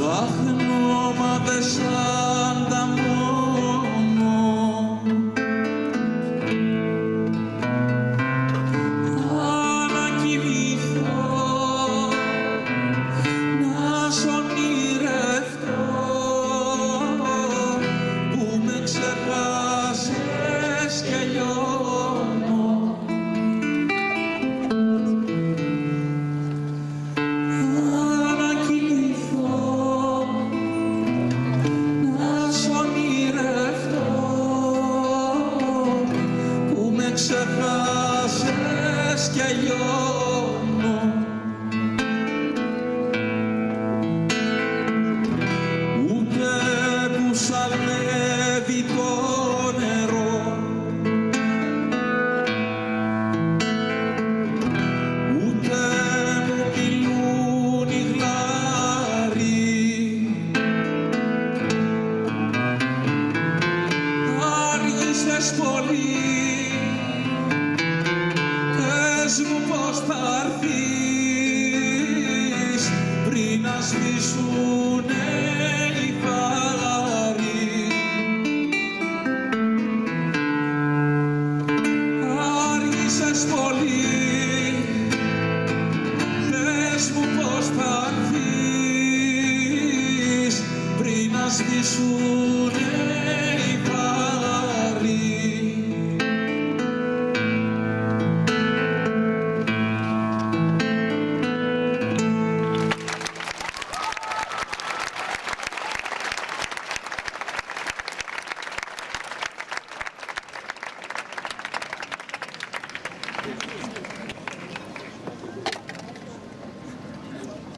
Ψάχνω μα δε σ' ανταμώνω. Ανακοιμηθώ, να σ' ονειρευτώ, που με ξεχάσες και λιώνω. Ξεχάσες και λιώνω. Ούτε που σαλεύει το νερό, ούτε μου μιλούν οι γλάροι. Άργησες πολύ, πες μου πώς θα έρθεις πριν να σβήσουνε οι φάροι. Άργησες πολύ, πες μου πώς θα έρθεις πριν να σβήσουνε οι φάροι. Thank you.